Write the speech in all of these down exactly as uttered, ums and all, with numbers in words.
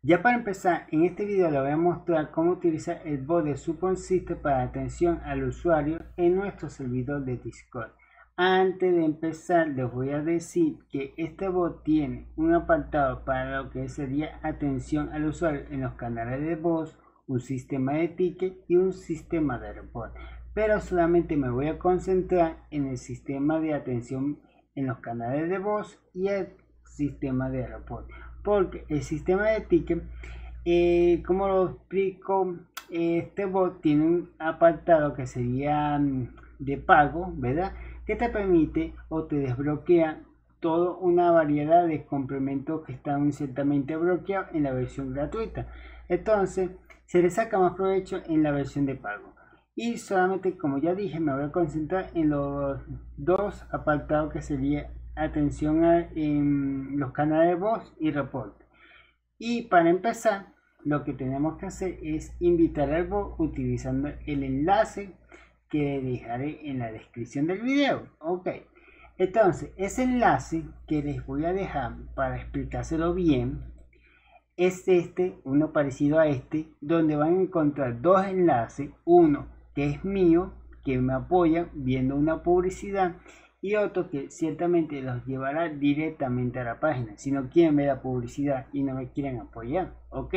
Ya para empezar, en este video les voy a mostrar cómo utilizar el bot de SupportSystem para atención al usuario en nuestro servidor de Discord. Antes de empezar, les voy a decir que este bot tiene un apartado para lo que sería atención al usuario en los canales de voz, un sistema de ticket y un sistema de report. Pero solamente me voy a concentrar en el sistema de atención en los canales de voz y el sistema de report. Porque el sistema de ticket, eh, como lo explico, este bot tiene un apartado que sería de pago, ¿verdad? Que te permite o te desbloquea toda una variedad de complementos que están ciertamente bloqueados en la versión gratuita. Entonces se le saca más provecho en la versión de pago. Y solamente, como ya dije, me voy a concentrar en los dos apartados que sería atención a en los canales de voz y reporte. Y para empezar, lo que tenemos que hacer es invitar al bot utilizando el enlace que dejaré en la descripción del video. Ok, entonces ese enlace que les voy a dejar para explicárselo bien es este, uno parecido a este, donde van a encontrar dos enlaces, uno que es mío, que me apoya viendo una publicidad, y otro que ciertamente los llevará directamente a la página si no quieren ver la publicidad y no me quieren apoyar. Ok,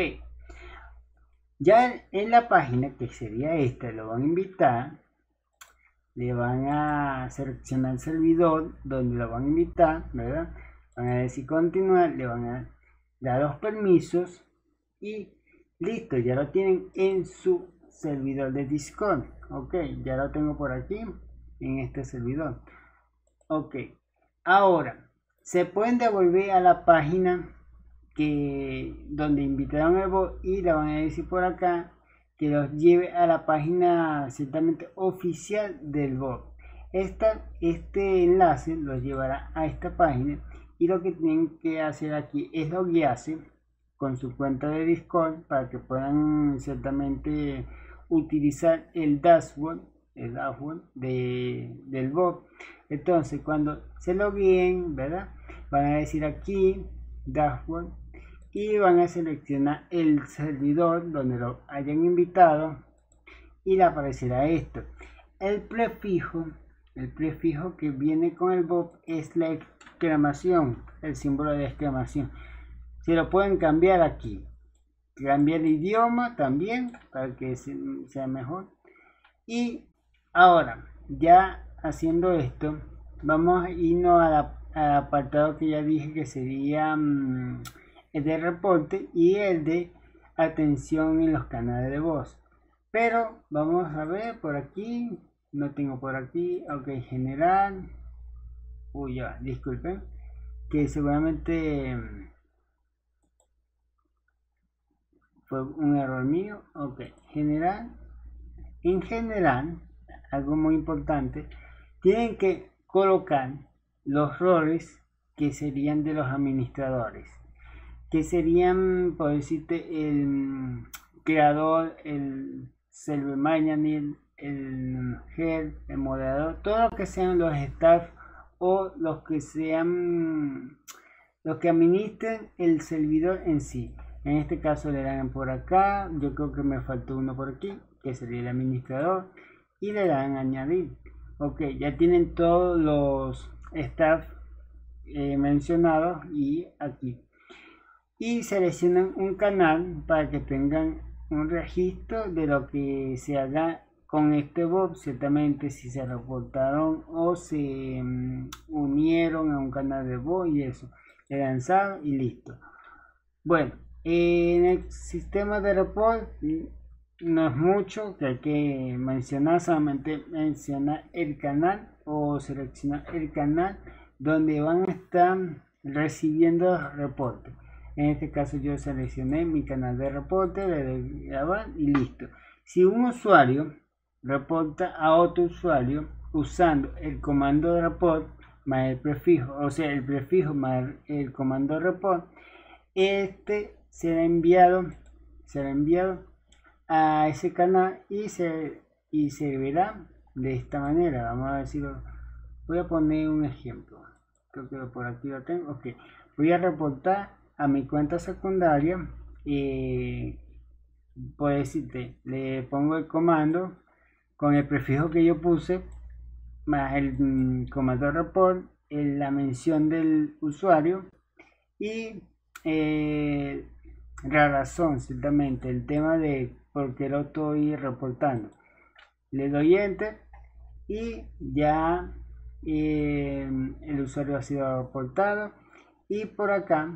ya en la página, que sería esta, lo van a invitar, le van a seleccionar el servidor donde lo van a invitar, ¿verdad? Van a decir continuar, le van a dar los permisos y listo, ya lo tienen en su servidor de Discord. Ok, ya lo tengo por aquí en este servidor. Ok, ahora se pueden devolver a la página que donde invitaron el bot y le van a decir por acá que los lleve a la página ciertamente oficial del bot. Esta, este enlace los llevará a esta página y lo que tienen que hacer aquí es loguearse con su cuenta de Discord para que puedan ciertamente utilizar el dashboard, el dashboard de, del bot. Entonces cuando se logueen, ¿verdad? Van a decir aquí dashboard y van a seleccionar el servidor donde lo hayan invitado y le aparecerá esto. El prefijo, el prefijo que viene con el bot es la exclamación, el símbolo de exclamación. Se lo pueden cambiar aquí, cambiar el idioma también para que sea mejor. Y ahora, ya haciendo esto, vamos a irnos a la, al apartado que ya dije que sería mmm, el de reporte y el de atención en los canales de voz. Pero vamos a ver por aquí, no tengo por aquí, ok, general, uy ya, disculpen, que seguramente fue un error mío. Ok, general, en general, algo muy importante, tienen que colocar los roles que serían de los administradores, que serían, por decirte, el creador, el server manager, el head, el moderador, todo lo que sean los staff o los que sean los que administren el servidor en sí. En este caso le dan por acá, yo creo que me faltó uno por aquí, que sería el administrador, y le dan añadir. Ok, ya tienen todos los staff eh, mencionados y aquí. Y seleccionan un canal para que tengan un registro de lo que se haga con este bot, ciertamente si se reportaron o se um, unieron a un canal de bot y eso, le lanzaron y listo. Bueno, en el sistema de report no es mucho que hay que mencionar, solamente mencionar el canal o seleccionar el canal donde van a estar recibiendo reportes. En este caso yo seleccioné mi canal de reporte, le doy grabar y listo. Si un usuario reporta a otro usuario usando el comando de report más el prefijo, o sea el prefijo más el comando report, este será enviado, será enviado a ese canal y se, y se verá de esta manera. Vamos a decirlo, voy a poner un ejemplo, creo que por aquí lo tengo. Ok, voy a reportar a mi cuenta secundaria eh, por decirte, le pongo el comando con el prefijo que yo puse, más el mm, comando report, en la mención del usuario y eh, la razón, ciertamente, el tema de por qué lo estoy reportando. Le doy enter y ya eh, el usuario ha sido reportado, y por acá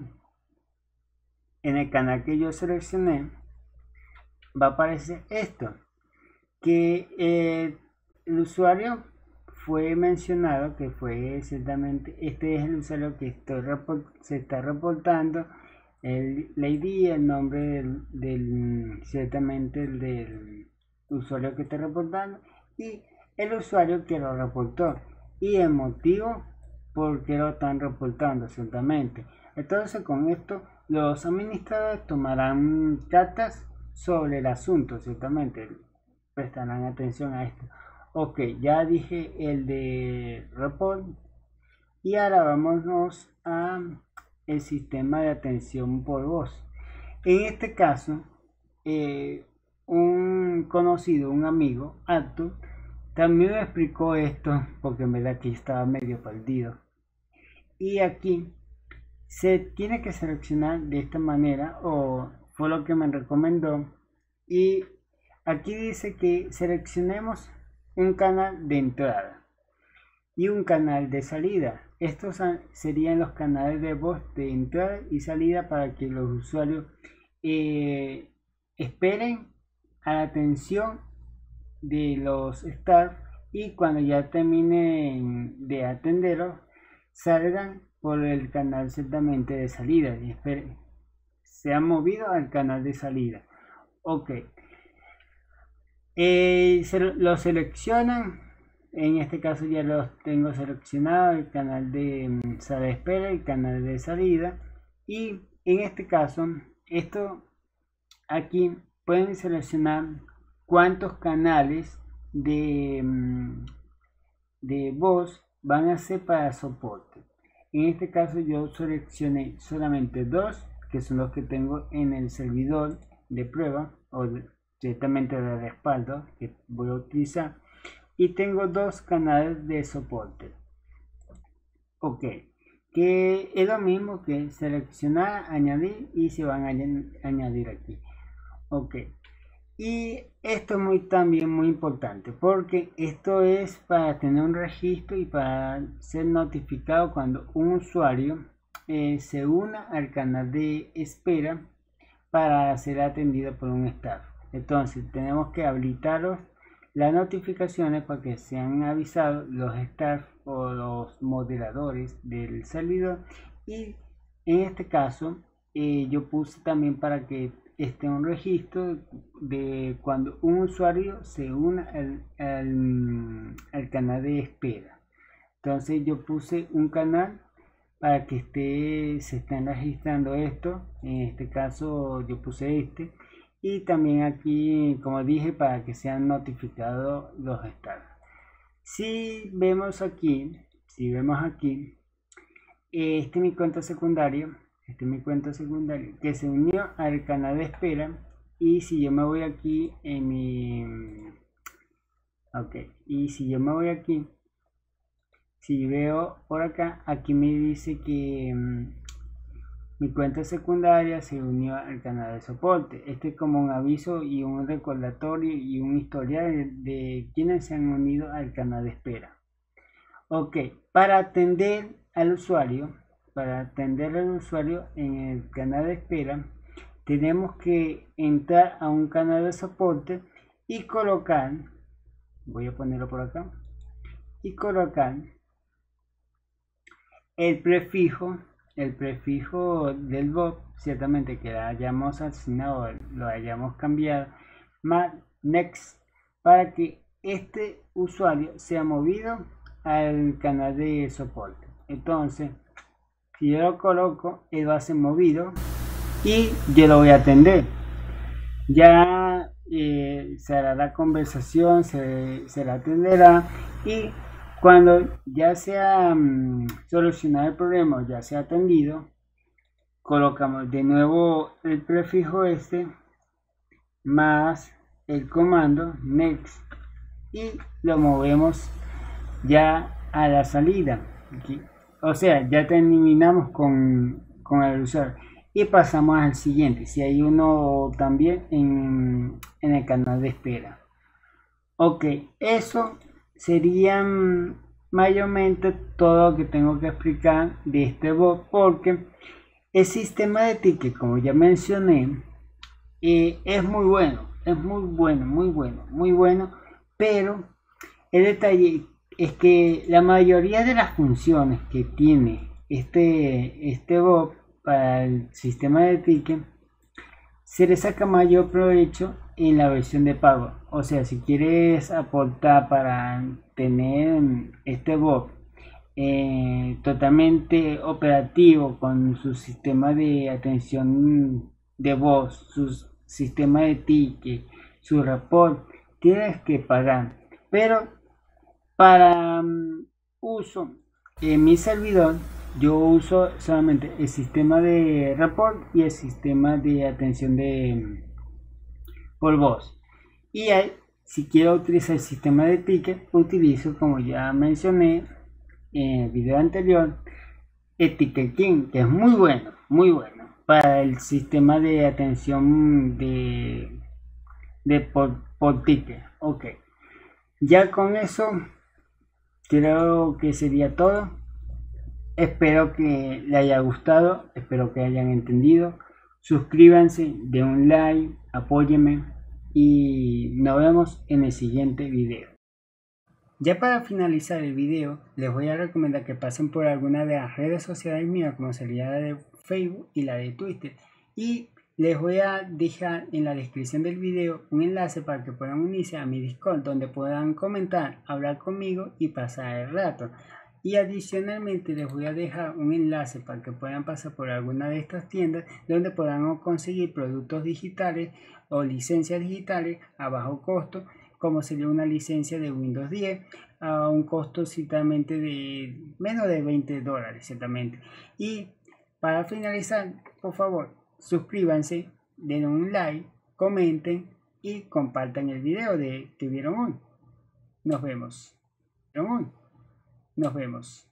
en el canal que yo seleccioné va a aparecer esto, que eh, el usuario fue mencionado, que fue ciertamente este es el usuario que estoy se está reportando, el, la I D, el nombre del, del ciertamente el del usuario que está reportando y el usuario que lo reportó y el motivo por qué lo están reportando ciertamente. Entonces con esto los administradores tomarán cartas sobre el asunto, ciertamente prestarán atención a esto. Ok, ya dije el de report y ahora vámonos a el sistema de atención por voz. En este caso eh, un conocido, un amigo, Arthur, también me explicó esto porque en verdad que estaba medio perdido. Y aquí se tiene que seleccionar de esta manera, o fue lo que me recomendó, y aquí dice que seleccionemos un canal de entrada y un canal de salida. Estos serían los canales de voz de entrada y salida para que los usuarios eh, esperen a la atención de los staff y cuando ya terminen de atenderlos salgan por el canal ciertamente de salida y esperen, se han movido al canal de salida. Ok, eh, se lo seleccionan. En este caso ya los tengo seleccionado, el canal de um, sala de espera, el canal de salida, y en este caso esto aquí pueden seleccionar cuántos canales de, um, de voz van a ser para soporte. En este caso yo seleccioné solamente dos, que son los que tengo en el servidor de prueba o directamente de respaldo que voy a utilizar, y tengo dos canales de soporte. Ok, que es lo mismo que seleccionar, añadir, y se van a añadir aquí. Ok, y esto es muy también muy importante porque esto es para tener un registro y para ser notificado cuando un usuario eh, se una al canal de espera para ser atendido por un staff. Entonces tenemos que habilitarlos las notificaciones para que sean avisados los staff o los moderadores del servidor, y en este caso eh, yo puse también para que esté un registro de cuando un usuario se una al, al, al canal de espera. Entonces yo puse un canal para que esté, se estén registrando esto. En este caso yo puse este, y también aquí, como dije, para que sean notificados los estados. Si vemos aquí, si vemos aquí, este es mi cuenta secundaria, este es mi cuenta secundaria que se unió al canal de espera. Y si yo me voy aquí en mi, ok, y si yo me voy aquí, si veo por acá, aquí me dice que um, mi cuenta secundaria se unió al canal de soporte. Este es como un aviso y un recordatorio y un historial de, de quienes se han unido al canal de espera. Ok, para atender al usuario, para atender al usuario en el canal de espera, tenemos que entrar a un canal de soporte y colocar, voy a ponerlo por acá, y colocar el prefijo, el prefijo del bot, ciertamente que lo hayamos asignado, lo hayamos cambiado, más next, para que este usuario sea movido al canal de soporte. Entonces, si yo lo coloco, él va a ser movido y yo lo voy a atender. Ya eh, se hará la conversación, se, se la atenderá, y cuando ya sea um, solucionado el problema, ya sea atendido, colocamos de nuevo el prefijo este más el comando next y lo movemos ya a la salida. Aquí. O sea, ya terminamos con, con el usuario y pasamos al siguiente. Si hay uno también en, en el canal de espera. Ok, eso sería mayormente todo lo que tengo que explicar de este bot, porque el sistema de ticket, como ya mencioné, eh, es muy bueno, es muy bueno, muy bueno, muy bueno, pero el detalle es que la mayoría de las funciones que tiene este, este bot para el sistema de ticket se le saca mayor provecho en la versión de pago. O sea, si quieres aportar para tener este bot eh, totalmente operativo con su sistema de atención de voz, su sistema de ticket, su report, tienes que pagar. Pero para um, uso en mi servidor, yo uso solamente el sistema de report y el sistema de atención de por voz. Y ahí, si quiero utilizar el sistema de ticket, utilizo, como ya mencioné en el video anterior, el Ticket King, que es muy bueno, muy bueno para el sistema de atención de, de por, por ticket. Ok, ya con eso creo que sería todo. Espero que les haya gustado, espero que hayan entendido. Suscríbanse, den un like, apóyenme y nos vemos en el siguiente video. Ya para finalizar el video, les voy a recomendar que pasen por alguna de las redes sociales mías, como sería la de Facebook y la de Twitter. Y les voy a dejar en la descripción del video un enlace para que puedan unirse a mi Discord, donde puedan comentar, hablar conmigo y pasar el rato. Y adicionalmente les voy a dejar un enlace para que puedan pasar por alguna de estas tiendas donde puedan conseguir productos digitales o licencias digitales a bajo costo, como sería una licencia de Windows diez a un costo ciertamente de menos de veinte dólares ciertamente. Y para finalizar, por favor, suscríbanse, den un like, comenten y compartan el video de que vieron hoy. Nos vemos. Nos vemos.